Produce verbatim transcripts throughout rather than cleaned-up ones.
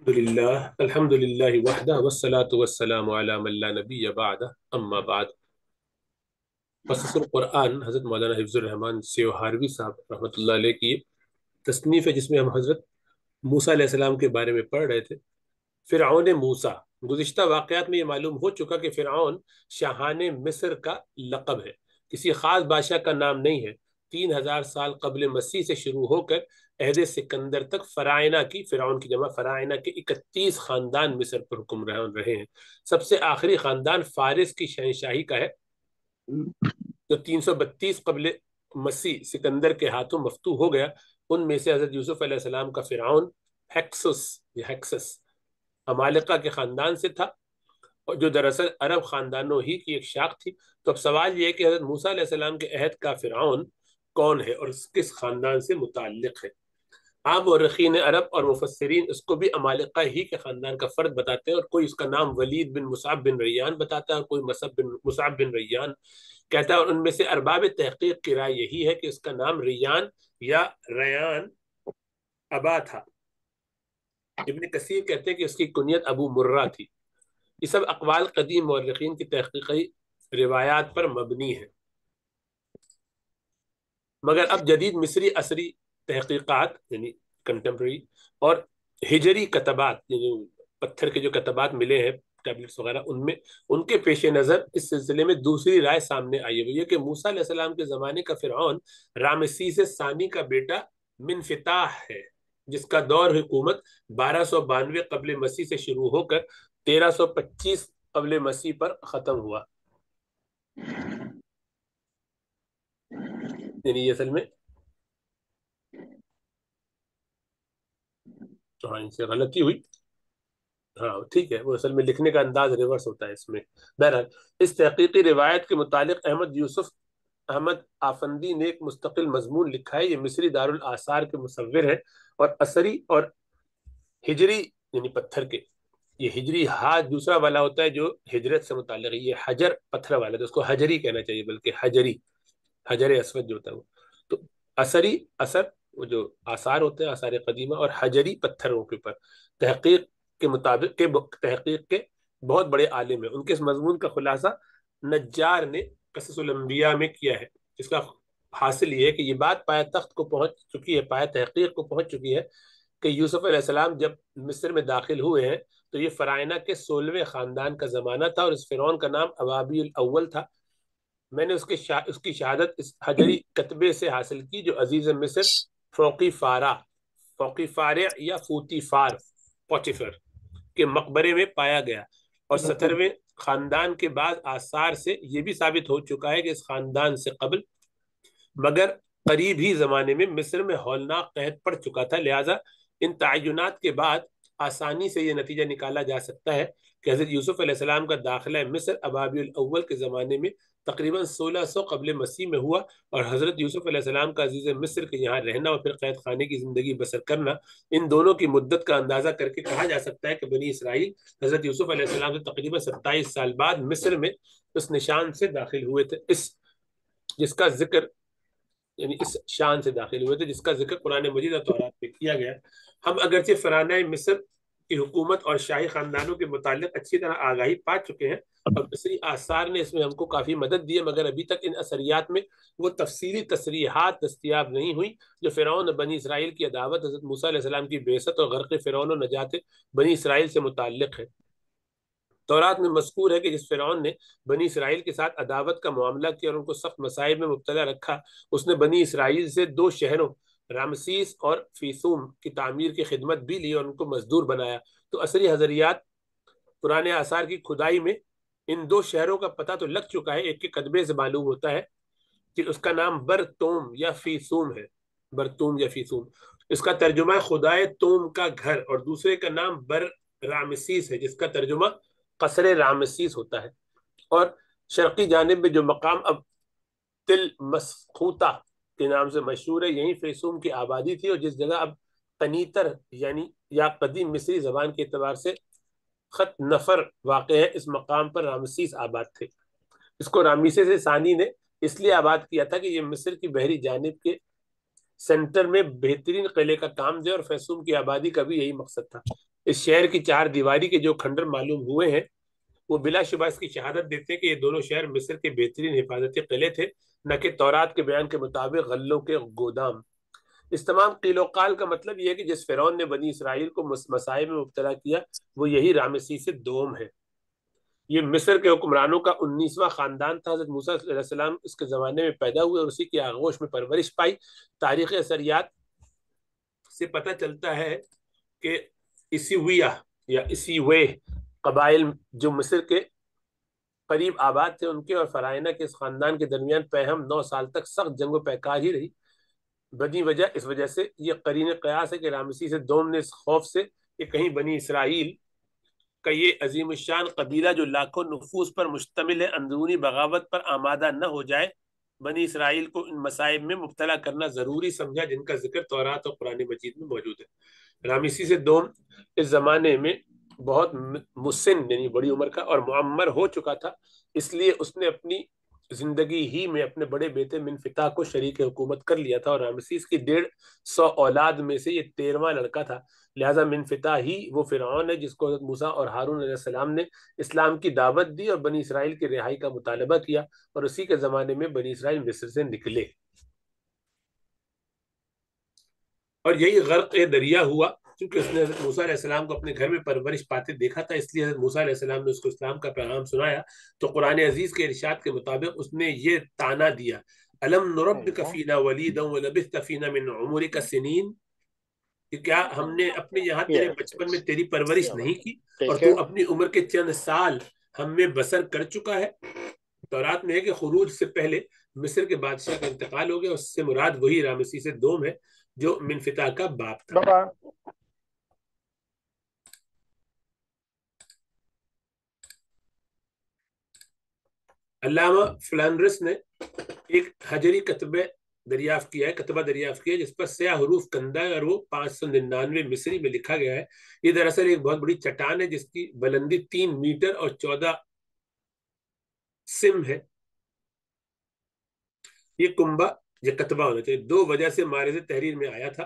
للہ الحمد للہ وحدہ والصلاة والسلام علی من لا نبی بعدہ اما بعد۔ قصص القرآن حضرت مولانا حفظ الرحمن سیوہاروی صاحب رحمۃ اللہ علیہ کی تصنیف ہے، جس میں ہم حضرت موسیٰ علیہ السلام کے بارے میں پڑھ رہے تھے۔ فرعون موسیٰ، گزشتہ واقعات میں یہ معلوم ہو چکا کہ فرعون شاہان مصر کا لقب ہے، کسی خاص بادشاہ کا نام نہیں ہے۔ تین ہزار سال قبل مسیح سے شروع ہو کر عہد سکندر تک فرائنہ کی فرعون کی جمع فرائنہ کے اکتیس خاندان مصر پر حکمران رہے ہیں۔ سب سے آخری خاندان فارس کی شہنشاہی کا ہے، جو تین سو بتیس قبل مسیح سکندر کے ہاتھوں مفتوح ہو گیا۔ ان میں سے حضرت یوسف علیہ السلام کا فرعون ہیکسس یا ہیکسس عمالقہ کے خاندان سے تھا، اور جو دراصل عرب خاندانوں ہی کی ایک شاخ تھی۔ تو اب سوال یہ ہے کہ حضرت موسیٰ علیہ السلام کے عہد کا فرعون کون ہے اور کس خاندان سے متعلق ہے؟ عام مورخین عرب اور مفسرین اس کو بھی عمالقہ ہی کے خاندان کا فرد بتاتے ہیں، اور کوئی اس کا نام ولید بن مصعب بن ریان بتاتا ہے اور کوئی مصعب بن مصعب بن ریان کہتا ہے، اور ان میں سے ارباب تحقیق کی رائے یہی ہے کہ اس کا نام ریان یا ریان ابا تھا۔ ابن کثیر کہتے ہیں کہ اس کی کنیت ابو مرہ تھی۔ یہ سب اقوال قدیم مورخین کی تحقیقی روایات پر مبنی ہے، مگر اب جدید مصری عصری تحقیقات یعنی کنٹمپرری اور ہجری کتبات، یعنی پتھر کے جو کتبات ملے ہیں ٹیبلٹس وغیرہ، ان میں ان کے پیش نظر اس سلسلے میں دوسری رائے سامنے آئی ہے، یہ کہ موسیٰ علیہ السلام کے زمانے کا فرعون رامسیس ثانی کا بیٹا منفتاح ہے، جس کا دور حکومت بارہ سو بانوے قبل مسیح سے شروع ہو کر تیرہ سو پچیس قبل مسیح پر ختم ہوا۔ یعنی یہ اصل میں ہاں ان سے غلطی ہوئی، ہاں ٹھیک ہے، وہ اصل میں لکھنے کا انداز ریورس ہوتا ہے اس میں۔ بہرحال اس تحقیقی روایت کے متعلق احمد یوسف احمد آفندی نے ایک مستقل مضمون لکھا ہے۔ یہ مصری دارالآثار کے مصور ہیں، اور عصری اور ہجری یعنی پتھر کے، یہ ہجری ہا دوسرا والا ہوتا ہے جو ہجرت سے متعلق ہے، یہ حجر پتھر والا، تو اس کو حجری کہنا چاہیے بلکہ حجری، حجر اسود جو ہوتا ہے وہ۔ تو اثری اثر وہ جو آثار ہوتے ہیں آثار قدیمہ، اور حجری پتھروں کے اوپر تحقیق کے مطابق کے تحقیق کے بہت بڑے عالم ہیں۔ ان کے اس مضمون کا خلاصہ نجار نے قصص الانبیاء میں کیا ہے، جس کا حاصل یہ ہے کہ یہ بات پایا تخت کو پہنچ چکی ہے، پایا تحقیق کو پہنچ چکی ہے کہ یوسف علیہ السلام جب مصر میں داخل ہوئے ہیں تو یہ فرائنہ کے سولہویں خاندان کا زمانہ تھا، اور اس فرعون کا نام ابابی الاول تھا۔ میں نے اس کے شا... اس کی شہادت اس حجری کتبے سے حاصل کی جو عزیز مصر فوقی فارا فوقی فارع یا فوتی فار پوٹیفر کے مقبرے میں پایا گیا، اور سترویں خاندان کے بعد آثار سے یہ بھی ثابت ہو چکا ہے کہ اس خاندان سے قبل مگر قریب ہی زمانے میں مصر میں ہولناک قحط پڑ چکا تھا۔ لہٰذا ان تعینات کے بعد آسانی سے یہ نتیجہ نکالا جا سکتا ہے کہ حضرت یوسف علیہ السلام کا داخلہ مصر ابابی الاول کے زمانے میں تقریباً سولہ سو قبل مسیح میں ہوا، اور حضرت یوسف علیہ السلام کا عزیز مصر کے یہاں رہنا اور پھر قید خانے کی زندگی بسر کرنا، ان دونوں کی مدت کا اندازہ کر کے کہا جا سکتا ہے کہ بنی اسرائیل حضرت یوسف علیہ السلام سے تقریباً ستائیس سال بعد مصر میں اس نشان سے داخل ہوئے تھے، اس جس کا ذکر یعنی اس شان سے داخل ہوئے تھے جس کا ذکر قرآن مجید اور تورات میں کیا گیا۔ ہم اگرچہ فرعونۂ مصر کی حکومت اور شاہی خاندانوں کے متعلق اچھی طرح آگاہی پا چکے ہیں، اور مصری آثار نے اس میں ہم کو کافی مدد دی ہے، مگر ابھی تک ان اثریات میں وہ تفصیلی تصریحات دستیاب نہیں ہوئی جو فرعون بنی اسرائیل کی عداوت، حضرت موسیٰ علیہ السلام کی بعثت اور غرق فرعون و نجات بنی اسرائیل سے متعلق ہے۔ تورات میں مذکور ہے کہ جس فرعون نے بنی اسرائیل کے ساتھ عداوت کا معاملہ کیا اور ان کو سخت مصائب میں مبتلا رکھا، اس نے بنی اسرائیل سے دو شہروں رامسیس اور فیسوم کی تعمیر کی خدمت بھی لی اور ان کو مزدور بنایا۔ تو عصری حضریات پرانے آثار کی کھدائی میں ان دو شہروں کا پتہ تو لگ چکا ہے۔ ایک کے کتبے سے معلوم ہوتا ہے کہ اس کا نام برتوم یا فیسوم ہے، برتوم یا فیسوم، اس کا ترجمہ ہے خدائے توم کا گھر، اور دوسرے کا نام بر رامسیس ہے جس کا ترجمہ قصر رامسیس ہوتا ہے۔ اور شرقی جانب میں جو مقام اب تل مسخوطہ کے نام سے مشہور ہے، یہیں فیسوم کی آبادی تھی، اور جس جگہ اب قنیتر یعنی یا قدیم مصری زبان کے اعتبار سے خط نفر واقع ہے، اس مقام پر رامسیس آباد تھے۔ اس کو رامسیس ثانی نے اس لیے آباد کیا تھا کہ یہ مصر کی بحری جانب کے سینٹر میں بہترین قلعے کا کام دے، اور فیسوم کی آبادی کا بھی یہی مقصد تھا۔ اس شہر کی چار دیواری کے جو کھنڈر معلوم ہوئے ہیں وہ بلا شبہ اس کی شہادت دیتے ہیں کہ یہ دونوں شہر مصر کے بہترین حفاظتی قلعے تھے، نہ کہ تورات کے بیان کے مطابق غلوں کے گودام۔ اس تمام قیل و قال کا مطلب یہ ہے کہ جس فرعون نے بنی اسرائیل کو مسائب میں مبتلا کیا وہ یہی رامسیس دوم ہے۔ یہ مصر کے حکمرانوں کا انیسواں خاندان تھا۔ حضرت موسیٰ علیہ السلام اس کے زمانے میں پیدا ہوئے اور اسی کی آغوش میں پرورش پائی۔ تاریخ اثریات سے پتہ چلتا ہے کہ اسیویہ یا اسیوے قبائل جو مصر کے قریب آباد تھے، ان کے اور فرائنہ کے اس خاندان کے درمیان پہم نو سال تک سخت جنگ و پیکار ہی رہی۔ بدی وجہ اس وجہ سے یہ قرین قیاس ہے کہ رامسیس دوم نے اس خوف سے کہ کہیں بنی اسرائیل کا یہ عظیم الشان قبیلہ جو لاکھوں نفوس پر مشتمل ہے اندرونی بغاوت پر آمادہ نہ ہو جائے، بنی اسرائیل کو ان مصائب میں مبتلا کرنا ضروری سمجھا جن کا ذکر تورات اور قرآن مجید میں موجود ہے۔ رامسیس دوم اس زمانے میں بہت مسن یعنی بڑی عمر کا اور معمر ہو چکا تھا، اس لیے اس نے اپنی زندگی ہی میں اپنے بڑے بیٹے منفتح کو شریک حکومت کر لیا تھا، اور رامسیس کی ڈیڑھ سو اولاد میں سے یہ تیرواں لڑکا تھا۔ لہٰذا منفتح ہی وہ فرعون ہے جس کو حضرت موسیٰ اور ہارون علیہ السلام نے اسلام کی دعوت دی اور بنی اسرائیل کی رہائی کا مطالبہ کیا، اور اسی کے زمانے میں بنی اسرائیل مصر سے نکلے، اور یہی غرق دریا ہوا کیونکہ اس نے حضرت موسیٰ علیہ السلام کو اپنے گھر میں پرورش پاتے دیکھا تھا، اس لیے حضرت موسیٰ علیہ السلام نے اس کو اسلام کا پیغام سنایا تو قرآن عزیز کے ارشاد کے مطابق اس نے یہ تانا دیا، الم نربک فینا ولیدا ولبثت فینا من عمرک سنین، کہ کیا ہم نے اپنے یہاں تیرے بچپن میں تیری پرورش نہیں کی اور تو اپنی عمر کے چند سال ہم میں بسر کر چکا ہے۔ تورات میں ہے کہ خروج سے پہلے مصر کے بادشاہ کا انتقال ہو گیا، اس سے مراد وہی رامسیس دوم ہے جو منفتح کا باپ تھا۔ علامہ فلانڈرس نے ایک حجری کتبہ دریافت کیا ہے کتبہ دریافت کیا ہے جس پر سیاہ حروف کندہ ہے اور وہ پانچ سو ننانوے مصری میں لکھا گیا ہے۔ یہ دراصل ایک بہت بڑی چٹان ہے جس کی بلندی تین میٹر اور چودہ سم ہے۔ یہ کنبہ یہ کتبہ ہونا چاہیے دو وجہ سے معرض تحریر میں آیا تھا۔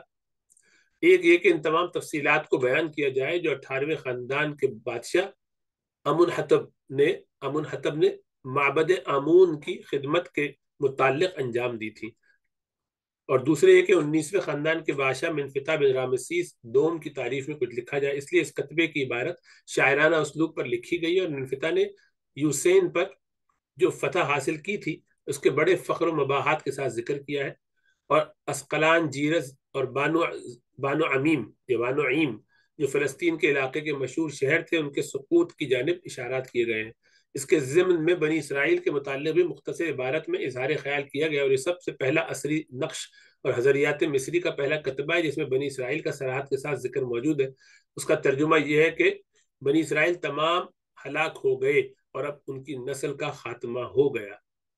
ایک یہ کہ ان تمام تفصیلات کو بیان کیا جائے جو اٹھارہویں خاندان کے بادشاہ امن حتب نے امن حتب نے معبد آمون کی خدمت کے متعلق انجام دی تھی، اور دوسرے یہ کہ انیسویں خاندان کے بادشاہ منفتح بن رامسیس دوم کی تعریف میں کچھ لکھا جائے، اس لیے اس کتبے کی عبارت شاعرانہ اسلوب پر لکھی گئی ہے، اور منفتح نے یوسین پر جو فتح حاصل کی تھی اس کے بڑے فخر و مباحات کے ساتھ ذکر کیا ہے، اور اسقلان، جیرز اور بانو بانو عمیم یا بانو عیم جو فلسطین کے علاقے کے مشہور شہر تھے ان کے سقوط کی جانب اشارات کیے گئے ہیں۔ اس کے ضمن میں بنی اسرائیل کے متعلق بھی مختصر عبارت میں اظہار خیال کیا گیا، اور یہ سب سے پہلا عصری نقش اور حضریات مصری کا پہلا کتبہ ہے جس میں بنی اسرائیل کا صراحت کے ساتھ ذکر موجود ہے۔ اس کا ترجمہ یہ ہے کہ بنی اسرائیل تمام ہلاک ہو گئے اور اب ان کی نسل کا خاتمہ ہو گیا۔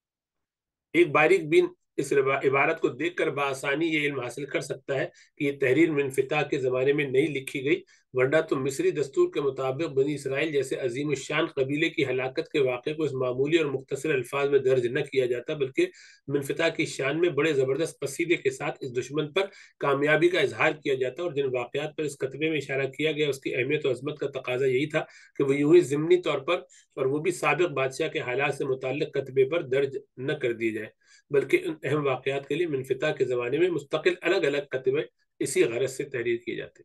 ایک باریک بین اس عبارت کو دیکھ کر بآسانی یہ علم حاصل کر سکتا ہے کہ یہ تحریر منفتح کے زمانے میں نہیں لکھی گئی، ورنہ تو مصری دستور کے مطابق بنی اسرائیل جیسے عظیم الشان قبیلے کی ہلاکت کے واقعے کو اس معمولی اور مختصر الفاظ میں درج نہ کیا جاتا، بلکہ منفتح کی شان میں بڑے زبردست قصیدے کے ساتھ اس دشمن پر کامیابی کا اظہار کیا جاتا، اور جن واقعات پر اس کتبے میں اشارہ کیا گیا اس کی اہمیت و عظمت کا تقاضا یہی تھا کہ وہ یوں ہی ضمنی طور پر اور وہ بھی سابق بادشاہ کے حالات سے متعلق کتبے پر درج نہ کر دی جائے، بلکہ ان اہم واقعات کے لیے منفتح کے زمانے میں مستقل الگ الگ کتبے اسی غرض سے تحریر کیے جاتے۔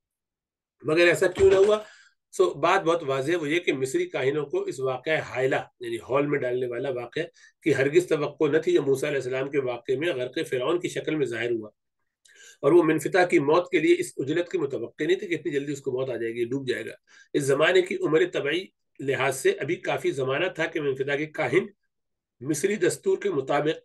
مگر ایسا کیوں نہ ہوا؟ سو بات بہت واضح ہے، وہ یہ کہ مصری کاہنوں کو اس واقعہ حائلہ یعنی ہال میں ڈالنے والا واقعہ کی ہرگز توقع نہ تھی جو موسیٰ علیہ السلام کے واقعے میں غرق فرعون کی شکل میں ظاہر ہوا، اور وہ منفتح کی موت کے لیے اس اجلت کی متوقع نہیں تھی کہ اتنی جلدی اس کو موت آ جائے گی، ڈوب جائے گا۔ اس زمانے کی عمر طبعی لحاظ سے ابھی کافی زمانہ تھا کہ منفتح کے کاہن مصری دستور کے مطابق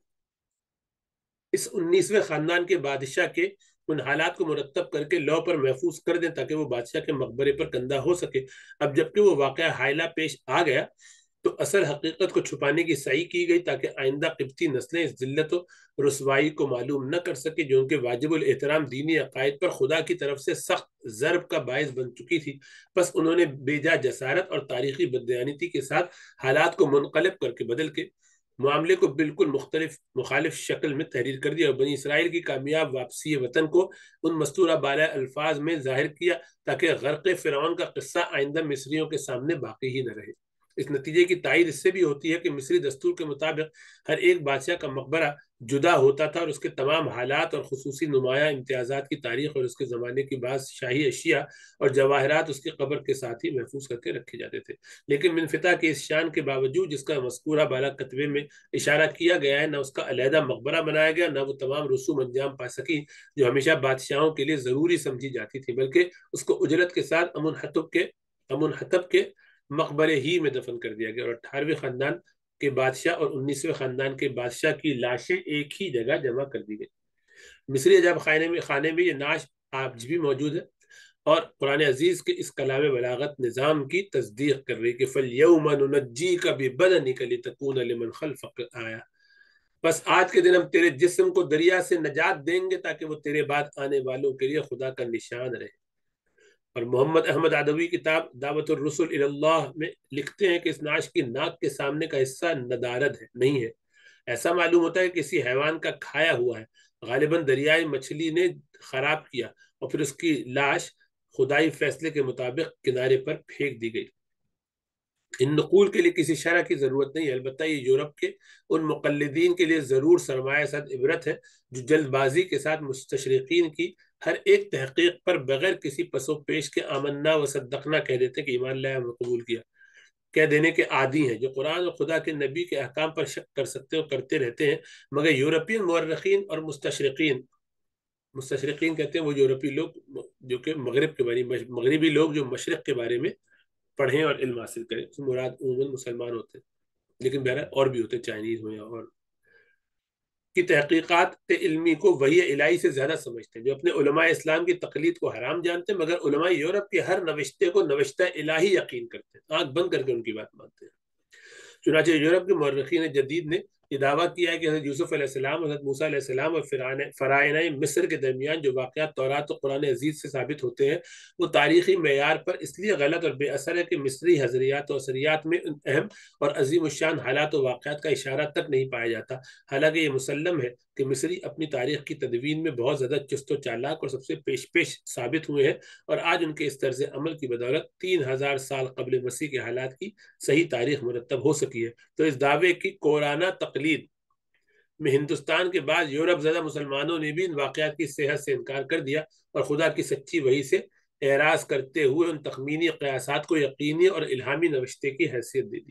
اس انیسویں خاندان کے بادشاہ کے ان حالات کو مرتب کر کے لو پر محفوظ کر دیں تاکہ وہ بادشاہ کے مقبرے پر کندہ ہو سکے۔ اب جبکہ وہ واقعہ حائلہ پیش آ گیا تو اصل حقیقت کو چھپانے کی سعی کی گئی تاکہ آئندہ قبطی نسلیں اس ذلت و رسوائی کو معلوم نہ کر سکے جو ان کے واجب الاحترام دینی عقائد پر خدا کی طرف سے سخت ضرب کا باعث بن چکی تھی۔ پس انہوں نے بے جا جسارت اور تاریخی بددیانتی کے ساتھ حالات کو منقلب کر کے بدل کے معاملے کو بالکل مختلف مخالف شکل میں تحریر کر دیا اور بنی اسرائیل کی کامیاب واپسی وطن کو ان مستورہ بالا الفاظ میں ظاہر کیا تاکہ غرق فرعون کا قصہ آئندہ مصریوں کے سامنے باقی ہی نہ رہے۔ اس نتیجے کی تائید اس سے بھی ہوتی ہے کہ مصری دستور کے مطابق ہر ایک بادشاہ کا مقبرہ جدا ہوتا تھا اور اس کے تمام حالات اور خصوصی نمایاں امتیازات کی تاریخ اور اس کے زمانے کی بعض شاہی اشیاء اور جواہرات اس کی قبر کے ساتھ ہی محفوظ کر کے رکھے جاتے تھے۔ لیکن منفتح کی اس شان کے باوجود جس کا مذکورہ بالا کتبے میں اشارہ کیا گیا ہے، نہ اس کا علیحدہ مقبرہ بنایا گیا، نہ وہ تمام رسوم انجام پا سکی جو ہمیشہ بادشاہوں کے لیے ضروری سمجھی جاتی تھی، بلکہ اس کو اجرت کے ساتھ امن حتب کے امن حتب کے مقبرے ہی میں دفن کر دیا گیا اور اٹھارہویں خاندان کے بادشاہ اور انیسویں خاندان کے بادشاہ کی لاشیں ایک ہی جگہ جمع کر دی گئی۔ مصری عجائب خانے میں خانے میں یہ نعش آج بھی موجود ہے اور قرآن عزیز کے اس کلام بلاغت نظام کی تصدیق کر رہی کہ فَالْيَوْمَ نُنَجِّيكَ بِبَدَنِكَ لِتَكُونَ لِمَنْ خَلْفَكَ آیَةً، بس آج کے دن ہم تیرے جسم کو دریا سے نجات دیں گے تاکہ وہ تیرے بعد آنے والوں کے لیے خدا کا نشان رہے۔ اور محمد احمد عدوی کتاب دعوت الرسل الی اللہ میں لکھتے ہیں کہ اس نعش کی ناک کے سامنے کا حصہ ندارد ہے نہیں ہے، ایسا معلوم ہوتا ہے کہ کسی حیوان کا کھایا ہوا ہے، غالباً دریائی مچھلی نے خراب کیا اور پھر اس کی لاش خدائی فیصلے کے مطابق کنارے پر پھینک دی گئی۔ ان نقول کے لیے کسی شرح کی ضرورت نہیں ہے، البتہ یہ یورپ کے ان مقلدین کے لیے ضرور سرمایہ صد عبرت ہے جو جلد بازی کے ساتھ مستشرقین کی ہر ایک تحقیق پر بغیر کسی پس و پیش کے آمنا و صدقنا کہہ دیتے کہ ایمان لائے ہم نے قبول کیا، کہہ دینے کے عادی ہیں، جو قرآن اور خدا کے نبی کے احکام پر شک کر سکتے اور کرتے رہتے ہیں۔ مگر یورپین مورخین اور مستشرقین مستشرقین کہتے ہیں وہ یورپی لوگ جو کہ مغرب کے بارے میں مغربی لوگ جو مشرق کے بارے میں پڑھیں اور علم حاصل کریں، اس مراد عموماً مسلمان ہوتے ہیں، لیکن بہرحال اور بھی ہوتے، چائنیز ہو یا اور کی تحقیقات علمی کو وحی الہی سے زیادہ سمجھتے ہیں، جو اپنے علماء اسلام کی تقلید کو حرام جانتے ہیں مگر علماء یورپ کے ہر نوشتے کو نوشتہ الہی یقین کرتے ہیں، آنکھ بند کر کے ان کی بات مانتے ہیں۔ چنانچہ یورپ کے مورخین جدید نے یہ دعویٰ کیا ہے کہ حضرت یوسف علیہ السلام، حضرت موسیٰ علیہ السلام اور فرعونہ مصر کے درمیان جو واقعات تورات و قرآن عزیز سے ثابت ہوتے ہیں وہ تاریخی معیار پر اس لیے غلط اور بے اثر ہے کہ مصری حضریات و اثریات میں ان اہم اور عظیم الشان حالات و واقعات کا اشارہ تک نہیں پایا جاتا، حالانکہ یہ مسلم ہے کہ مصری اپنی تاریخ کی تدوین میں بہت زیادہ چست و چالاک اور سب سے پیش پیش ثابت ہوئے ہیں، اور آج ان کے اس طرز عمل کی بدولت تین ہزار سال قبل مسیح کے حالات کی صحیح تاریخ مرتب ہو سکی ہے۔ تو اس دعوے کی کورانہ تقلید میں ہندوستان کے بعد یورپ زدہ مسلمانوں نے بھی ان واقعات کی صحت سے انکار کر دیا اور خدا کی سچی وحی سے اعراض کرتے ہوئے ان تخمینی قیاسات کو یقینی اور الہامی نوشتے کی حیثیت دے دی۔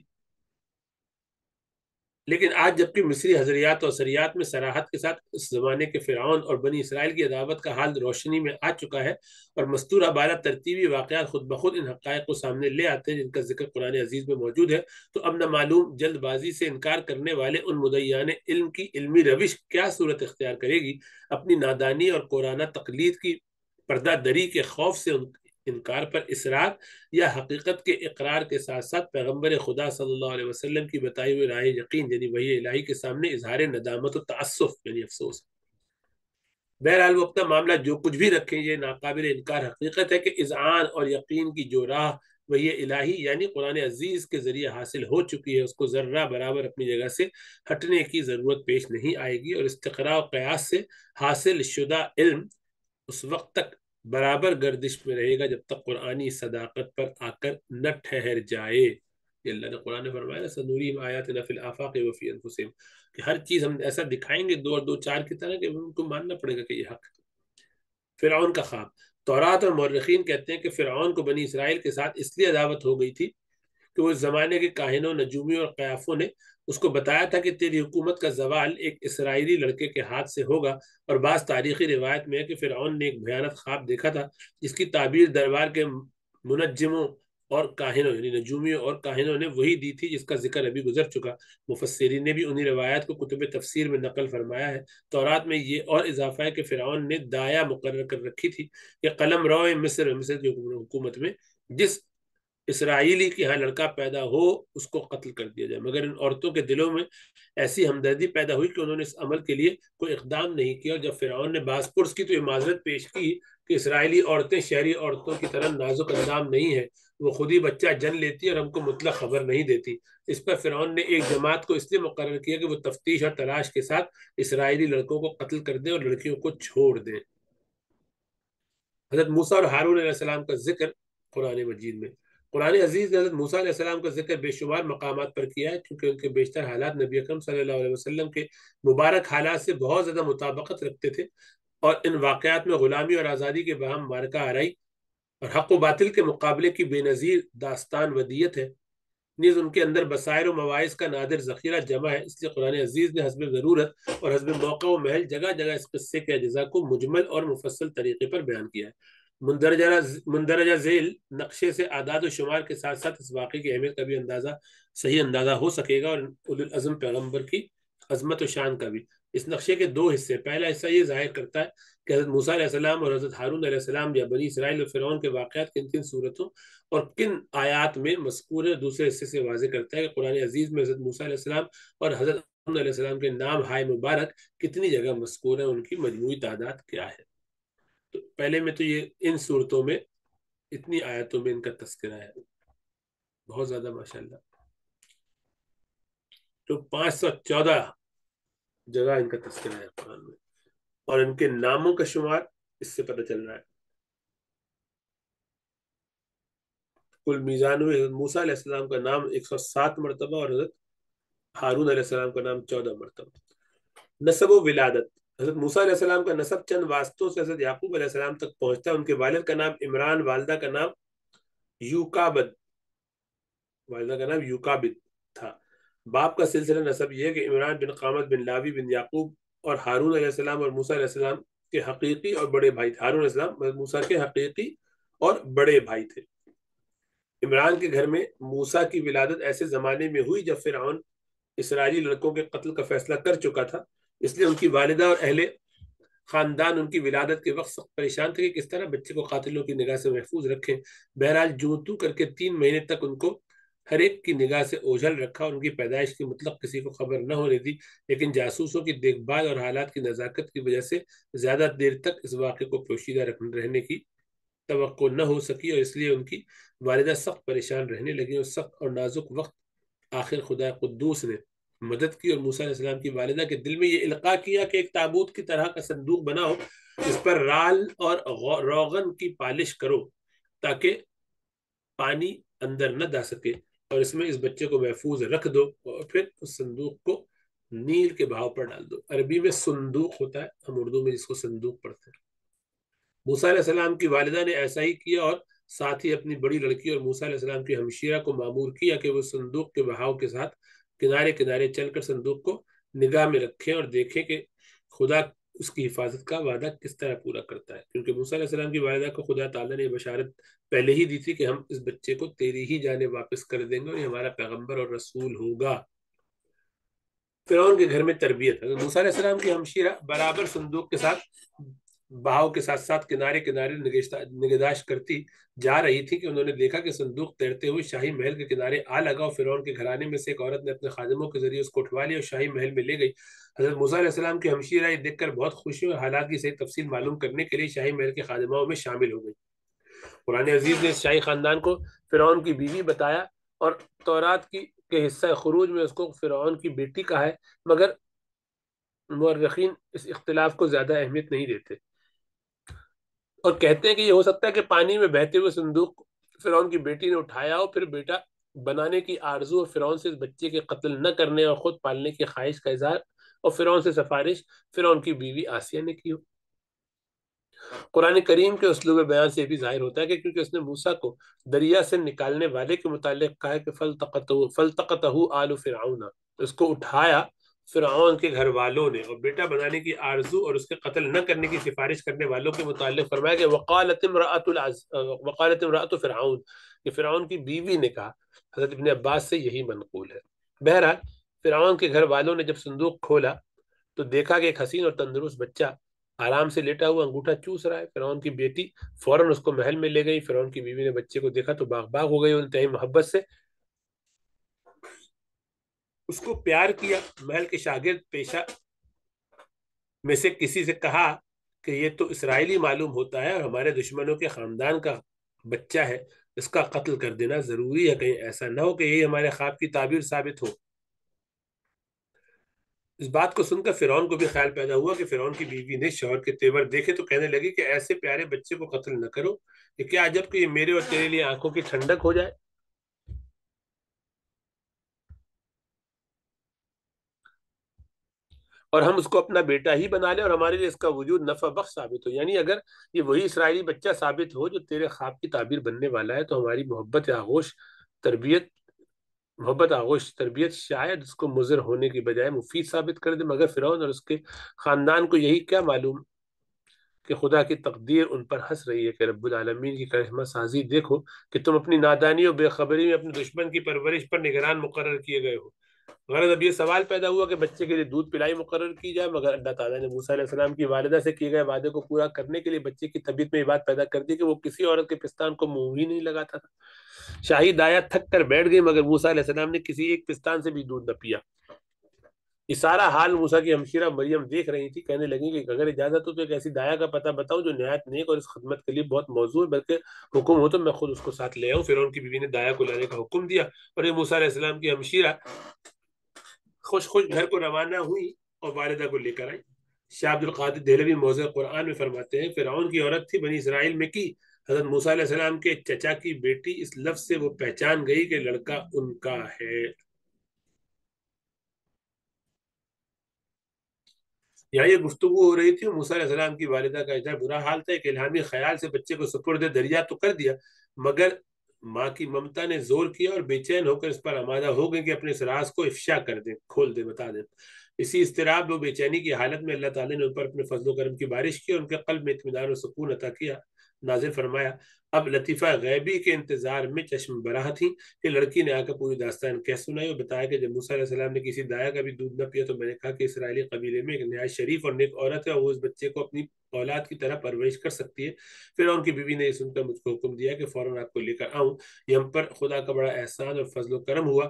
لیکن آج جبکہ مصری حضریات و اثریات میں صراحت کے ساتھ اس زمانے کے فرعون اور بنی اسرائیل کی عداوت کا حال روشنی میں آ چکا ہے اور مستورہ بالا ترتیبی واقعات خود بخود ان حقائق کو سامنے لے آتے ہیں جن کا ذکر قرآن عزیز میں موجود ہے، تو اب نہ معلوم جلد بازی سے انکار کرنے والے ان مدعیان علم کی علمی روش کیا صورت اختیار کرے گی، اپنی نادانی اور قرآنہ تقلید کی پردہ دری کے خوف سے انکار پر اصرار، یا حقیقت کے اقرار کے ساتھ ساتھ پیغمبر خدا صلی اللہ علیہ وسلم کی بتائی ہوئی راہ یقین یعنی وحی الہی کے سامنے اظہار ندامت و تعصف یعنی افسوس۔ بہرحال وہ اپنا معاملہ جو کچھ بھی رکھیں، یہ ناقابل انکار حقیقت ہے کہ اذعان اور یقین کی جو راہ وحی الہی یعنی قرآن عزیز کے ذریعے حاصل ہو چکی ہے اس کو ذرہ برابر اپنی جگہ سے ہٹنے کی ضرورت پیش نہیں آئے گی، اور استقراء و قیاس سے حاصل شدہ علم اس وقت تک برابر گردش میں رہے گا جب تک قرآنی صداقت پر آ کر نہ ٹھہر جائے۔ یہ اللہ نے قرآن نے فرمایا نا سنوریم آیاتنا فی الآفاق وفی انفسہم، کہ ہر چیز ہم ایسا دکھائیں گے دو اور دو چار کی طرح کہ ان کو ماننا پڑے گا کہ یہ حق ہے۔ فرعون کا خواب۔ تورات اور مورخین کہتے ہیں کہ فرعون کو بنی اسرائیل کے ساتھ اس لیے عداوت ہو گئی تھی کہ وہ اس زمانے کے کاہنوں، نجومیوں اور قیافوں نے اس کو بتایا تھا کہ تیری حکومت کا زوال ایک اسرائیلی لڑکے کے ہاتھ سے ہوگا، اور بعض تاریخی روایت میں ہے کہ فرعون نے ایک بھیانک خواب دیکھا تھا جس کی تعبیر دربار کے منجموں اور کاہنوں یعنی نجومیوں اور کاہنوں نے وہی دی تھی جس کا ذکر ابھی گزر چکا۔ مفسرین نے بھی انہی روایات کو کتب تفسیر میں نقل فرمایا ہے۔ تورات میں یہ اور اضافہ ہے کہ فرعون نے دایا مقرر کر رکھی تھی کہ قلم رو مصر مصر کی حکومت میں جس اسرائیلی کی ہاں لڑکا پیدا ہو اس کو قتل کر دیا جائے، مگر ان عورتوں کے دلوں میں ایسی ہمدردی پیدا ہوئی کہ انہوں نے اس عمل کے لیے کوئی اقدام نہیں کیا، اور جب فرعون نے باز پرس کی تو یہ معذرت پیش کی کہ اسرائیلی عورتیں شہری عورتوں کی طرح نازک اندام نہیں ہیں، وہ خود ہی بچہ جن لیتی اور ہم کو مطلق خبر نہیں دیتی۔ اس پر فرعون نے ایک جماعت کو اس لیے مقرر کیا کہ وہ تفتیش اور تلاش کے ساتھ اسرائیلی لڑکوں کو قتل کر دیں اور لڑکیوں کو چھوڑ دیں۔ حضرت موسیٰ اور ہارون علیہ السلام کا ذکر قرآن مجید میں، قرآن عزیز نے حضرت موسیٰ علیہ السلام کا ذکر بے شمار مقامات پر کیا ہے، کیونکہ ان کے بیشتر حالات نبی اکرم صلی اللہ علیہ وسلم کے مبارک حالات سے بہت زیادہ مطابقت رکھتے تھے، اور ان واقعات میں غلامی اور آزادی کے باہم مارکہ آرائی اور حق و باطل کے مقابلے کی بے نظیر داستان ودیت ہے۔ نیز ان کے اندر بصائر و مواعظ کا نادر ذخیرہ جمع ہے، اس لیے قرآن عزیز نے حسب ضرورت اور حسب موقع و محل جگہ جگہ اس قصے کے اجزاء کو مجمل اور مفصل طریقے پر بیان کیا ہے۔ مندرجہ مندرجہ ذیل نقشے سے اعداد و شمار کے ساتھ ساتھ اس واقعے کی اہمیت کا بھی اندازہ صحیح اندازہ ہو سکے گا، اور اولو العزم پیغمبر کی عظمت و شان کا بھی۔ اس نقشے کے دو حصے، پہلا حصہ یہ ظاہر کرتا ہے کہ حضرت موسیٰ علیہ السلام اور حضرت ہارون علیہ السلام یا بنی اسرائیل اور فرعون کے واقعات کن کن صورتوں اور کن آیات میں مذکور ہے، دوسرے حصے سے واضح کرتا ہے کہ قرآن عزیز میں حضرت موسیٰ علیہ السلام اور حضرت ہارون علیہ السلام کے نام ہائے مبارک کتنی جگہ مذکور ہیں، ان کی مجموعی تعداد کیا ہے۔ تو پہلے میں تو یہ ان صورتوں میں اتنی آیتوں میں ان کا تذکرہ ہے، بہت زیادہ ماشاءاللہ، تو پانچ سو چودہ جگہ ان کا تذکرہ ہے قرآن میں، اور ان کے ناموں کا شمار اس سے پتہ چل رہا ہے۔ کل میزان ہوئے، حضرت موسیٰ علیہ السلام کا نام ایک سو سات مرتبہ اور حضرت ہارون علیہ السلام کا نام چودہ مرتبہ۔ نسب و ولادت، حضرت موسیٰ علیہ السلام کا نسب چند واسطوں سے حضرت یعقوب علیہ السلام تک پہنچتا ہے۔ ان کے والد کا نام عمران، والدہ کا نام یوکابد والدہ کا نام یوکابد تھا۔ باپ کا سلسلہ نسب یہ ہے کہ عمران بن قامت بن لاوی بن یعقوب اور ہارون علیہ السلام اور موسیٰ علیہ السلام کے حقیقی اور بڑے بھائی تھے۔ ہارون علیہ السلام موسیٰ کے حقیقی اور بڑے بھائی تھے۔ عمران کے گھر میں موسیٰ کی ولادت ایسے زمانے میں ہوئی جب فرعون اسرائیلی لڑکوں کے قتل کا فیصلہ کر چکا تھا، اس لیے ان کی والدہ اور اہل خاندان ان کی ولادت کے وقت سخت پریشان تھے کہ کس طرح بچے کو قاتلوں کی نگاہ سے محفوظ رکھیں۔ بہرحال جوں توں کر کے تین مہینے تک ان کو ہر ایک کی نگاہ سے اوجھل رکھا اور ان کی پیدائش کی مطلق کسی کو خبر نہ ہونے دی، لیکن جاسوسوں کی دیکھ بھال اور حالات کی نزاکت کی وجہ سے زیادہ دیر تک اس واقعے کو پوشیدہ رہنے کی توقع نہ ہو سکی، اور اس لیے ان کی والدہ سخت پریشان رہنے لگی۔ اور سخت اور نازک وقت آخر خدا قدوس نے مدد کی اور موسیٰ علیہ السلام کی والدہ کے دل میں یہ القاء کیا کہ ایک تابوت کی طرح کا صندوق بناؤ، اس پر رال اور روغن کی پالش کرو تاکہ پانی اندر نہ جا سکے، اور اس میں اس بچے کو محفوظ رکھ دو، اور پھر اس صندوق کو نیل کے بہاؤ پر ڈال دو۔ عربی میں صندوق ہوتا ہے، ہم اردو میں جس کو صندوق پڑھتے ہیں۔ موسیٰ علیہ السلام کی والدہ نے ایسا ہی کیا، اور ساتھ ہی اپنی بڑی لڑکی اور موسیٰ علیہ السلام کی ہمشیرہ کو مامور کیا کہ وہ صندوق کے بہاؤ کے ساتھ کنارے کنارے چل کر صندوق کو نگاہ میں رکھیں اور دیکھیں کہ خدا اس کی حفاظت کا وعدہ کس طرح پورا کرتا ہے، کیونکہ موسیٰ علیہ السلام کی والدہ کو خدا تعالیٰ نے بشارت پہلے ہی دی تھی کہ ہم اس بچے کو تیری ہی جانب واپس کر دیں گے اور یہ ہمارا پیغمبر اور رسول ہوگا۔ فرعون کے گھر میں تربیت، حضرت موسیٰ علیہ السلام کی ہمشیرہ برابر صندوق کے ساتھ بہاؤ کے ساتھ ساتھ کنارے کنارے نگہداشت کرتی جا رہی تھی کہ انہوں نے دیکھا کہ صندوق تیرتے ہوئے شاہی محل کے کنارے آ لگا، اور فرعون کے گھرانے میں سے ایک عورت نے اپنے خادموں کے ذریعے اس کو اٹھوا لیا اور شاہی محل میں لے گئی۔ حضرت موسیٰ علیہ السلام کی ہمشیرہ یہ دیکھ کر بہت خوشی اور حالات کی صحیح تفصیل معلوم کرنے کے لیے شاہی محل کے خادماؤں میں شامل ہو گئی۔ قرآن عزیز نے اس شاہی خاندان کو فرعون کی بیوی بتایا، اور تورات کی کے حصہ خروج میں اس کو فرعون کی بیٹی کہا ہے، مگر مورخین اس اختلاف کو زیادہ اہمیت نہیں دیتے اور کہتے ہیں کہ یہ ہو سکتا ہے کہ پانی میں بہتے ہوئے صندوق فرعون کی بیٹی نے اٹھایا ہو، پھر بیٹا بنانے کی آرزو اور فرعون سے اس بچے کے قتل نہ کرنے اور خود پالنے کی خواہش کا اظہار اور فرعون سے سفارش فرعون کی بیوی آسیہ نے کی ہو۔ قرآن کریم کے اسلوب بیان سے بھی ظاہر ہوتا ہے کہ کیونکہ اس نے موسیٰ کو دریا سے نکالنے والے کے متعلق کہا ہے کہ فَالْتَقَطَهُ فَالْتَقَطَهُ آلُ فِرْعَوْنَ، اس کو اٹھایا فرعون کے گھر والوں نے، اور بیٹا بنانے کی آرزو اور اس کے قتل نہ کرنے کی سفارش کرنے والوں کے متعلق فرمایا کہ وقالت امرأۃ العز وقالت امرأۃ فرعون، کہ فرعون کی بیوی نے کہا۔ حضرت ابن عباس سے یہی منقول ہے۔ بہرحال فرعون کے گھر والوں نے جب صندوق کھولا تو دیکھا کہ ایک حسین اور تندرست بچہ آرام سے لیٹا ہوا انگوٹھا چوس رہا ہے۔ فرعون کی بیٹی فوراً اس کو محل میں لے گئی۔ فرعون کی بیوی نے بچے کو دیکھا تو باغ باغ ہو گئی، انتہائی محبت سے اس کو پیار کیا۔ محل کے شاگرد پیشہ میں سے کسی سے کہا کہ یہ تو اسرائیلی معلوم ہوتا ہے اور ہمارے دشمنوں کے خاندان کا بچہ ہے، اس کا قتل کر دینا ضروری ہے، کہیں ایسا نہ ہو کہ یہی ہمارے خواب کی تعبیر ثابت ہو۔ اس بات کو سن کر فرعون کو بھی خیال پیدا ہوا کہ فرعون کی بیوی نے شوہر کے تیور دیکھے تو کہنے لگی کہ ایسے پیارے بچے کو قتل نہ کرو، یہ کیا عجب کہ یہ میرے اور تیرے لیے آنکھوں کی ٹھنڈک ہو جائے اور ہم اس کو اپنا بیٹا ہی بنا لیں اور ہمارے لیے اس کا وجود نفع بخش ثابت ہو۔ یعنی اگر یہ وہی اسرائیلی بچہ ثابت ہو جو تیرے خواب کی تعبیر بننے والا ہے تو ہماری محبت آغوش تربیت محبت آغوش تربیت شاید اس کو مضر ہونے کی بجائے مفید ثابت کر دے۔ مگر فرعون اور اس کے خاندان کو یہی کیا معلوم کہ خدا کی تقدیر ان پر ہنس رہی ہے کہ رب العالمین کی کرشمہ سازی دیکھو کہ تم اپنی نادانی اور بے خبری میں اپنے دشمن کی پرورش پر نگران مقرر کیے گئے ہو۔ غرض اب یہ سوال پیدا ہوا کہ بچے کے لیے دودھ پلائی مقرر کی جائے، مگر اللہ تعالیٰ نے موسیٰ علیہ السلام کی والدہ سے کیے گئے وعدے کو پورا کرنے کے لیے بچے کی طبیعت میں یہ بات پیدا کر دی کہ وہ کسی عورت کے پستان کو منہ ہی نہیں لگاتا تھا۔ شاہی دایا تھک کر بیٹھ گئی مگر موسیٰ علیہ السلام نے کسی ایک پستان سے بھی دودھ نہ پیا۔ یہ سارا حال موسیٰ کی ہمشیرہ مریم دیکھ رہی تھی، کہنے لگی کہ اگر اجازت ہو تو ایک ایسی دایا کا پتہ بتاؤ جو نہایت نیک اور اس خدمت کے لیے بہت موزوں ہے، بلکہ حکم ہو تو میں خود اس کو ساتھ لے آؤں۔ فرعون کی بیوی نے دایا کو لانے کا حکم دیا اور یہ موسیٰ علیہ السلام کی ہمشیرہ خوش خوش گھر کو روانہ ہوئی اور والدہ کو لے کر آئی۔ شاہ عبد القادر دہلوی موضوع قرآن میں فرماتے ہیں فرعون کی عورت تھی بنی اسرائیل میں کی، حضرت موسیٰ علیہ السلام کے چچا کی بیٹی، اس لفظ سے وہ پہچان گئی کہ لڑکا ان کا ہے۔ یہاں یہ گفتگو ہو رہی تھی، موسیٰ علیہ السلام کی والدہ کا اتنا برا حال تھا کہ الہامی خیال سے بچے کو سپرد دریا تو کر دیا، مگر ماں کی ممتا نے زور کیا اور بے چین ہو کر اس پر آمادہ ہو گئے کہ اپنے اس راز کو افشا کر دیں، کھول دیں، بتا دیں۔ اسی اضطراب و بے چینی کی حالت میں اللہ تعالیٰ نے ان پر اپنے فضل و کرم کی بارش کی اور ان کے قلب میں اطمینان و سکون عطا کیا۔ نازل فرمایا اب لطیفہ غیبی کے انتظار میں چشم براہ تھیں کہ لڑکی نے آ کر پوری داستان کہہ سنائی اور بتایا کہ جب موسیٰ علیہ السلام نے کسی دایا کا بھی دودھ نہ پیا تو میں نے کہا کہ اسرائیلی قبیلے میں ایک نہایت شریف اور نیک عورت ہے اور وہ اس بچے کو اپنی اولاد کی طرح پرورش کر سکتی ہے۔ پھر ان کی بیوی نے یہ سن کر مجھ کو حکم دیا کہ فوراً آپ کو لے کر آؤں۔ یہ ہم پر خدا کا بڑا احسان اور فضل و کرم ہوا،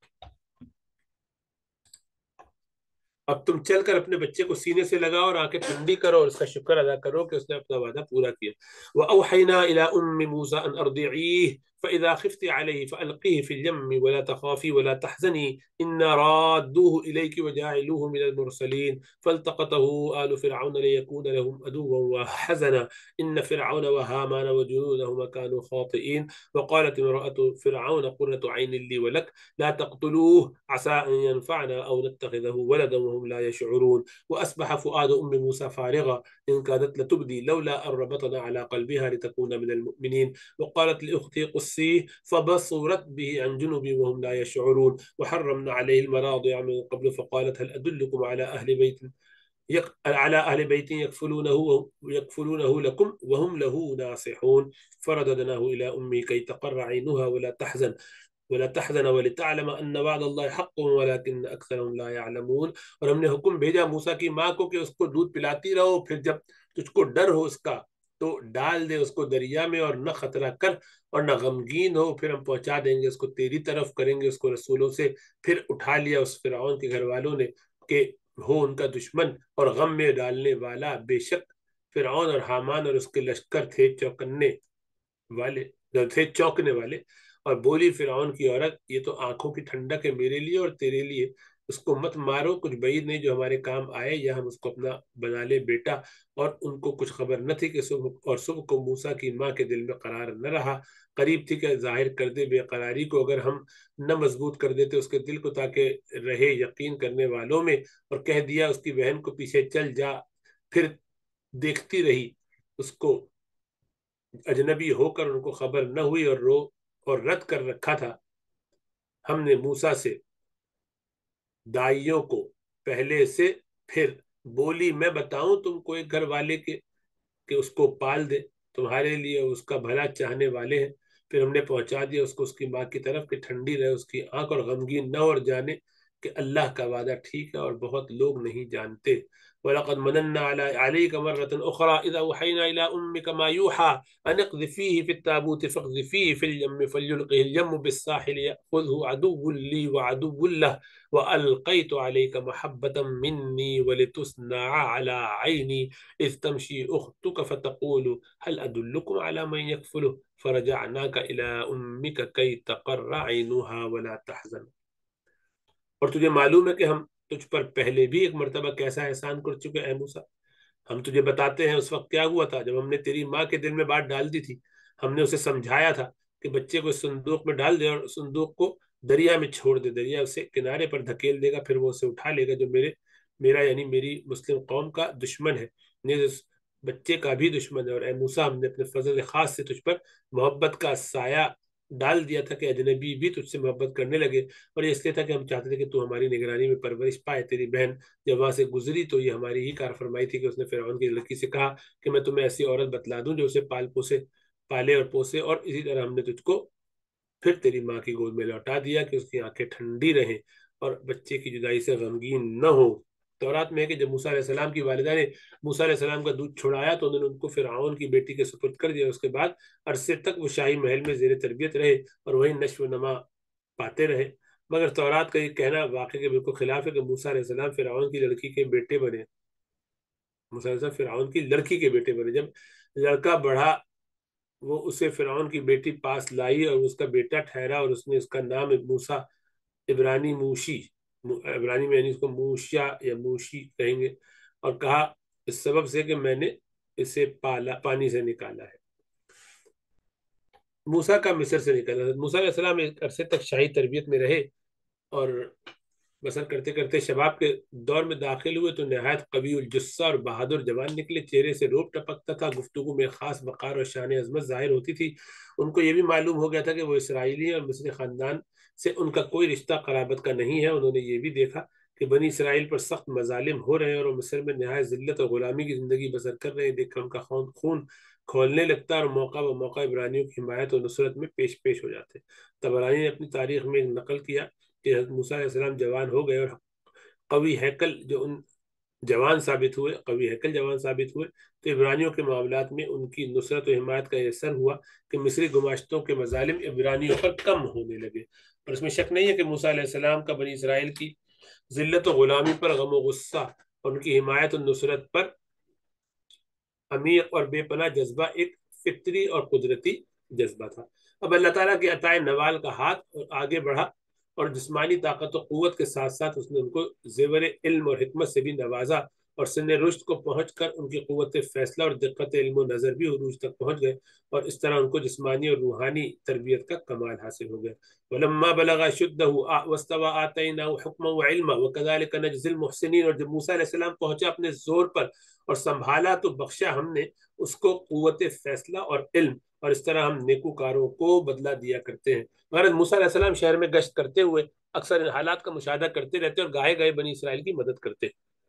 اب تم چل کر اپنے بچے کو سینے سے لگاؤ اور آنکھیں ٹھنڈی کرو اور اس کا شکر ادا کرو کہ اس نے اپنا وعدہ پورا کیا۔ وَأَوْحَيْنَا إِلَىٰ أُمِّ مُوسَىٰ أَنْ أَرْضِعِيهِ فَإِذَا خِفْتِ عَلَيْهِ فَأَلْقِيهِ فِي الْيَمِّ وَلَا تَخَافِي وَلَا تَحْزَنِي إِنَّا رَادُّوهُ إِلَيْكِ وَجَاعِلُوهُ مِنَ الْمُرْسَلِينَ فَالْتَقَطَهُ آلُ فِرْعَوْنَ لِيَكُونَ لَهُمْ عَدُوًّا وَحَزَنًا إِنَّ فِرْعَوْنَ وَهَامَانَ وَجُنُودَهُمَا كَانُوا خَاطِئِينَ وَقَالَتِ امْرَأَتُ فِرْعَوْنَ قُرَّةُ عَيْنٍ لِّي وَلَكَ لَا تَقْتُلُوهُ عَسَىٰ أَن يَنفَعَنَا أَوْ نَتَّخِذَهُ وَلَدًا وَهُمْ لَا يَشْعُرُونَ وأصبح فؤاد أم موسى فارغا إن كادت لتبدي لولا أن ربطنا على قلبها لتكون من المؤمنين وقالت لأختي قصيه فبصرت به عن جنب وهم لا يشعرون وحرمنا عليه المراضع من قبل فقالت هل أدلكم على أهل بيت يق... على أهل بيت يكفلونه يكفلونه لكم وهم له ناصحون فرددناه إلى أمه كي تقر عينها ولا تحزن ولا تحزن ولتعلم ان وعد اللہ حق ولكن اکثرهم لا يعلمون۔ اور ہم نے حکم بھیجا موسیٰ کی ماں کو کہ اس کو دودھ پلاتی رہو، پھر جب تجھ کو ڈر ہو اس کا تو ڈال دے اس کو دریا میں اور نہ خطرہ کر اور نہ غمگین ہو، پھر ہم پہنچا دیں گے اس کو تیری طرف، کریں گے اس کو رسولوں سے۔ پھر اٹھا لیا اس فرعون کے گھر والوں نے کہ ہو ان کا دشمن اور غم میں ڈالنے والا، بے شک فرعون اور حامان اور اس کے لشکر تھے چوکنے والے تھے چوکنے والے۔ اور بولی فرعون کی عورت یہ تو آنکھوں کی ٹھنڈک ہے میرے لیے اور تیرے لیے، اس کو مت مارو، کچھ بعید نہیں جو ہمارے کام آئے یا ہم اس کو اپنا بنا لے بیٹا۔ اور ان کو کچھ خبر نہ تھی کہ صبح اور صبح کو موسیٰ کی ماں کے دل میں قرار نہ رہا، قریب تھی کہ ظاہر کر دے بے قراری کو، اگر ہم نہ مضبوط کر دیتے اس کے دل کو تاکہ رہے یقین کرنے والوں میں، اور کہہ دیا اس کی بہن کو پیچھے چل جا، پھر دیکھتی رہی اس کو اجنبی ہو کر، ان کو خبر نہ ہوئی اور رو اور رد کر رکھا تھا۔ ہم نے موسیٰ سے دائیوں کو پہلے سے پھر بولی میں بتاؤں تم کو ایک گھر والے کے کہ اس کو پال دے، تمہارے لیے اس کا بھلا چاہنے والے ہیں۔ پھر ہم نے پہنچا دیا اس کو اس کی ماں کی طرف کہ ٹھنڈی رہے اس کی آنکھ اور غمگین نہ اور جانے کہ اللہ کا وعدہ ٹھیک ہے اور بہت لوگ نہیں جانتے۔ وَلَقَدْ مَنَنَّا عَلَى عَلَيْكَ مَرَّةً أُخْرَى إِذْ أَوْحَيْنَا إِلَىٰ أُمِّكَ مَا يُوحَىٰ أَنِ اقْذِفِيهِ فِي التَّابُوتِ فاقذفيه في اليم فليلقه اليم بالساحل يأخذه عدو لي وعدو له وألقيت عليك محبة مني ولتصنع على عيني إذ تمشي أختك فتقول هل أدلكم على من يكفله فرجعناك إلى أمك كي تقر عينها ولا تحزن. اور تجھے معلوم ہے کہ ہم تجھ پر پہلے بھی ایک مرتبہ کیسا احسان کر چکے اے موسیٰ. ہم تجھے بتاتے ہیں اس وقت کیا ہوا تھا جب ہم نے تیری ماں کے دل میں بات ڈال دی تھی. ہم نے اسے سمجھایا تھا کہ بچے کو اس صندوق میں ڈال دے اور صندوق کو دریا میں چھوڑ دے. دریا اسے کنارے پر دھکیل دے گا, پھر وہ اسے اٹھا لے گا, جو میرے میرا یعنی میری مسلم قوم کا دشمن ہے, نیز اس بچے کا بھی دشمن ہے. اور اے موسیٰ ہم نے اپنے فضل خاص سے تجھ پر محبت کا سایہ ڈال دیا تھا کہ اجنبی بھی تجھ سے محبت کرنے لگے, اور یہ اس لیے تھا کہ ہم چاہتے تھے کہ تو ہماری نگرانی میں پرورش پائے. تیری بہن جب وہاں سے گزری تو یہ ہماری ہی کار فرمائی تھی کہ اس نے فرعون کی لڑکی سے کہا کہ میں تمہیں ایسی عورت بتلا دوں جو اسے پال پوسے پالے اور پوسے, اور اسی طرح ہم نے تجھ کو پھر تیری ماں کی گود میں لوٹا دیا کہ اس کی آنکھیں ٹھنڈی رہیں اور بچے کی جدائی سے غمگین نہ ہو. تورات میں ہے کہ جب موسیٰ علیہ السلام کی والدہ نے موسیٰ علیہ السلام کا دودھ چھڑایا تو انہوں نے ان کو فرعون کی بیٹی کے سپرد کر دیا. اس کے بعد عرصے تک وہ شاہی محل میں زیر تربیت رہے اور وہیں نشو و نما پاتے رہے. مگر تورات کا یہ کہنا واقعے کے بالکل خلاف ہے کہ موسیٰ علیہ السلام فرعون کی لڑکی کے بیٹے بنے. موسیٰ علیہ السلام فرعون کی لڑکی کے بیٹے بنے. جب لڑکا بڑھا وہ اسے فرعون کی بیٹی پاس لائی اور اس کا بیٹا ٹھہرا, اور اس نے اس کا نام موسیٰ عبرانی موشی, عبرانی میں یعنی اس کو موشیا یا موشی کہیں گے, اور کہا اس سبب سے کہ میں نے اسے پالا پانی سے نکالا ہے. موسیٰ کا مصر سے نکالا. موسیٰ علیہ السلام ایک عرصے تک شاہی تربیت میں رہے اور بسر کرتے کرتے شباب کے دور میں داخل ہوئے تو نہایت قوی الجثہ اور بہادر جوان نکلے. چہرے سے روب ٹپکتا تھا, گفتگو میں خاص وقار اور شان عظمت ظاہر ہوتی تھی. ان کو یہ بھی معلوم ہو گیا تھا کہ وہ اسرائیلی اور مصری خاندان سے ان کا کوئی رشتہ قرابت کا نہیں ہے. انہوں نے یہ بھی دیکھا کہ بنی اسرائیل پر سخت مظالم ہو رہے ہیں اور وہ مصر میں نہایت ذلت اور غلامی کی زندگی بسر کر رہے ہیں. دیکھ کر ان کا خون خون کھولنے لگتا اور موقع و موقع عبرانیوں کی حمایت اور نصرت میں پیش پیش ہو جاتے. طبرانی نے اپنی تاریخ میں نقل کیا کہ حضرت موسیٰ علیہ السلام جوان ہو گئے اور قوی ہیکل جو ان جوان ثابت ہوئے قوی ہیکل جوان ثابت ہوئے تو عبرانیوں کے معاملات میں ان کی نصرت و حمایت کا یہ اثر ہوا کہ مصری گماشتوں کے مظالم عبرانیوں پر کم ہونے لگے. اور اس میں شک نہیں ہے کہ موسیٰ علیہ السلام کا بنی اسرائیل کی ذلت و غلامی پر غم و غصہ اور ان کی حمایت و نصرت پر عمیق اور بے پناہ جذبہ ایک فطری اور قدرتی جذبہ تھا. اب اللہ تعالیٰ کے عطائے نوال کا ہاتھ آگے بڑھا اور جسمانی طاقت و قوت کے ساتھ ساتھ اس نے ان کو زیور علم اور حکمت سے بھی نوازا, اور سن رشد کو پہنچ کر ان کی قوت فیصلہ اور دقت علم و نظر بھی عروج تک پہنچ گئے, اور اس طرح ان کو جسمانی اور روحانی تربیت کا کمال حاصل ہو گیا. وَلَمَّا بَلَغَ أَشُدَّهُ وَاسْتَوَىٰ آتَيْنَاهُ حُكْمًا وَعِلْمًا وَكَذَٰلِكَ نَجْزِي الْمُحْسِنِينَ. اور جب موسیٰ علیہ السلام پہنچا اپنے زور پر اور سنبھالا تو بخشا ہم نے اس کو قوت فیصلہ اور علم, اور اس طرح ہم نیکوکاروں کو بدلہ دیا کرتے ہیں. غرض موسیٰ علیہ السلام شہر میں گشت کرتے ہوئے اکثر ان حالات کا مشاہدہ کرتے رہتے اور گاہے گاہے بنی اسرائیل کی مدد کرتے.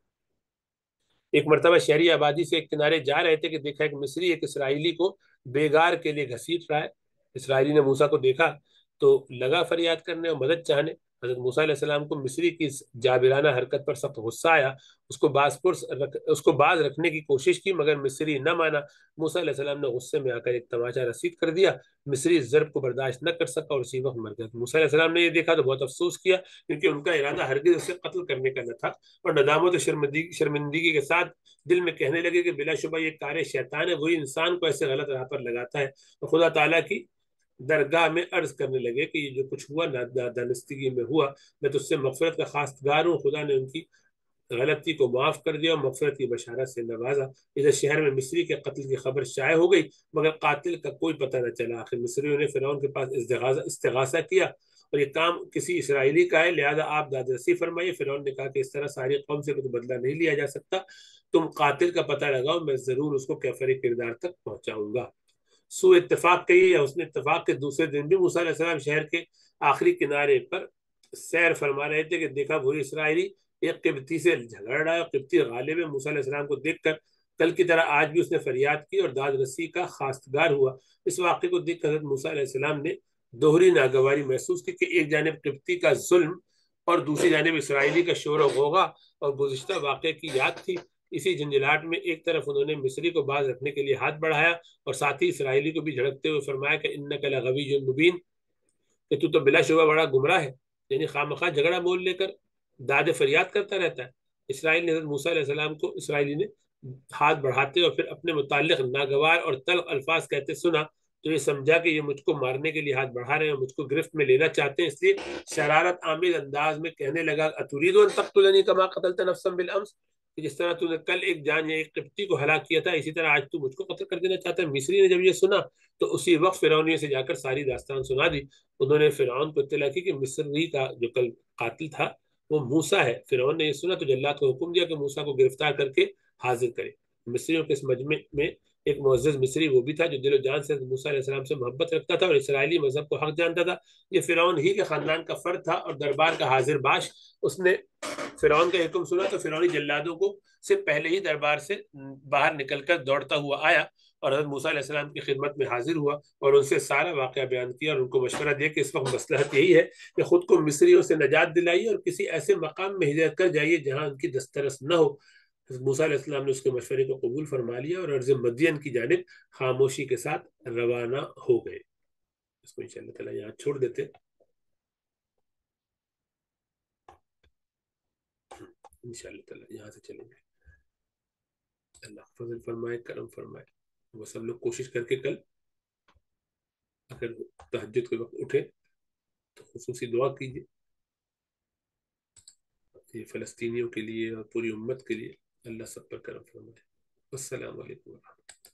ایک مرتبہ شہری آبادی سے ایک کنارے جا رہے تھے کہ دیکھا ایک مصری ایک اسرائیلی کو بیگار کے لیے گھسیٹ رہا ہے. اسرائیلی نے موسیٰ کو دیکھا تو لگا فریاد کرنے اور مدد چاہنے. حضرت موسیٰ علیہ السلام کو مصری کی اس جابرانہ حرکت پر سخت غصہ آیا. اس کو باز پرس رکھ اس کو باز رکھنے کی کوشش کی مگر مصری نہ مانا. موسیٰ علیہ السلام نے غصے میں آ کر ایک تماچا رسید کر دیا. مصری اس ضرب کو برداشت نہ کر سکا اور اسی وقت مر گیا. موسیٰ علیہ السلام نے یہ دیکھا تو بہت افسوس کیا کیونکہ ان کا ارادہ ہرگز اسے قتل کرنے کا نہ تھا, اور ندامت و شرمندگی شرمندگی کے ساتھ دل میں کہنے لگے کہ بلا شبہ یہ کار شیطان ہے, وہی انسان کو ایسے غلط راہ پر لگاتا ہے. اور خدا تعالیٰ کی درگاہ میں عرض کرنے لگے کہ یہ جو کچھ ہوا نادانستگی میں ہوا, میں تو اس سے مغفرت کا خواستگار ہوں. خدا نے ان کی غلطی کو معاف کر دیا اور مغفرت کی بشارت سے نوازا. ادھر شہر میں مصری کے قتل کی خبر شائع ہو گئی مگر قاتل کا کوئی پتہ نہ چلا. آخر مصریوں نے فرعون کے پاس استغاثہ کیا اور یہ کام کسی اسرائیلی کا ہے, لہذا آپ دادرسی فرمائیے. فرعون نے کہا کہ اس طرح ساری قوم سے بدلہ نہیں لیا جا سکتا, تم قاتل کا پتہ لگاؤ, میں ضرور اس کو کیفر کردار تک پہنچاؤں گا. سو اتفاق کہی یا اس نے اتفاق کے دوسرے دن بھی موسیٰ علیہ السلام شہر کے آخری کنارے پر سیر فرما رہے تھے کہ دیکھا وہی اسرائیلی ایک قبطی سے جھگڑ رہا ہے. قبطی غالب ہے. موسیٰ علیہ السلام کو دیکھ کر کل کی طرح آج بھی اس نے فریاد کی اور داد رسی کا خواستگار ہوا. اس واقعے کو دیکھ کر حضرت موسیٰ علیہ السلام نے دوہری ناگواری محسوس کی کہ ایک جانب قبطی کا ظلم اور دوسری جانب اسرائیلی کا شور و غوغا اور گزشتہ واقعے کی یاد تھی. اسی جھنجھلاہٹ میں ایک طرف انہوں نے مصری کو باز رکھنے کے لیے ہاتھ بڑھایا اور ساتھ ہی اسرائیلی کو بھی جھڑکتے ہوئے فرمایا کہ انک لغوی مبین، کہ تو تو بلا شبہ بڑا گمراہ ہے، یعنی خامخواہ جھگڑا مول لے کر داد فریاد کرتا رہتا ہے۔ اسرائیل نے حضرت موسیٰ علیہ السلام کو اسرائیلی نے ہاتھ بڑھاتے اور پھر اپنے متعلق ناگوار اور تلخ الفاظ کہتے سنا تو یہ سمجھا کہ یہ مجھ کو مارنے کے لیے ہاتھ بڑھا رہے ہیں، مجھ کو گرفت میں لینا چاہتے ہیں، اس لیے شرارت آمیز انداز میں کہنے لگا اتريد ان تقتلنی کما قتلت نفسا بالامس، کہ جس طرح تو نے کل ایک جان یا ایک قبطی کو ہلاک کیا تھا اسی طرح آج تو مجھ کو قتل کر دینا چاہتا ہے۔ مصری نے جب یہ سنا تو اسی وقت فرعونیہ سے جا کر ساری داستان سنا دی۔ انہوں نے فرعون کو اطلاع کی کہ مصری کا جو کل قاتل تھا وہ موسیٰ ہے۔ فرعون نے یہ سنا تو جلاد کو حکم دیا کہ موسیٰ کو گرفتار کر کے حاضر کرے۔ مصریوں کے اس مجمع میں ایک معزز مصری وہ بھی تھا جو دل و جان سے موسیٰ علیہ السلام سے محبت رکھتا تھا اور اسرائیلی مذہب کو حق جانتا تھا۔ یہ فرعون ہی کے خاندان کا فرد تھا اور دربار کا حاضر باش۔ اس نے فرعون کا حکم سنا تو فرعونی جلادوں کو سے پہلے ہی دربار سے باہر نکل کر دوڑتا ہوا آیا اور حضرت موسیٰ علیہ السلام کی خدمت میں حاضر ہوا اور ان سے سارا واقعہ بیان کیا اور ان کو مشورہ دیا کہ اس وقت مصلحت یہی ہے کہ خود کو مصریوں سے نجات دلائیے اور کسی ایسے مقام میں ہجرت کر جائیے جہاں ان کی دسترس نہ ہو۔ حضرت موسیٰ علیہ السلام نے اس کے مشورے کو قبول فرما لیا اور ارض مدین کی جانب خاموشی کے ساتھ روانہ ہو گئے۔ اس کو انشاءاللہ تعالیٰ یہاں چھوڑ دیتے، انشاءاللہ تعالیٰ یہاں سے چلیں گے۔ اللہ فضل فرمائے، کرم فرمائے۔ وہ سب لوگ کوشش کر کے کل اگر تہجد کے وقت اٹھے تو خصوصی دعا کیجیے یہ فلسطینیوں کے لیے اور پوری امت کے لیے، اللہ سب پر کرم فرمائے۔ السلام علیکم ورحمۃ اللہ۔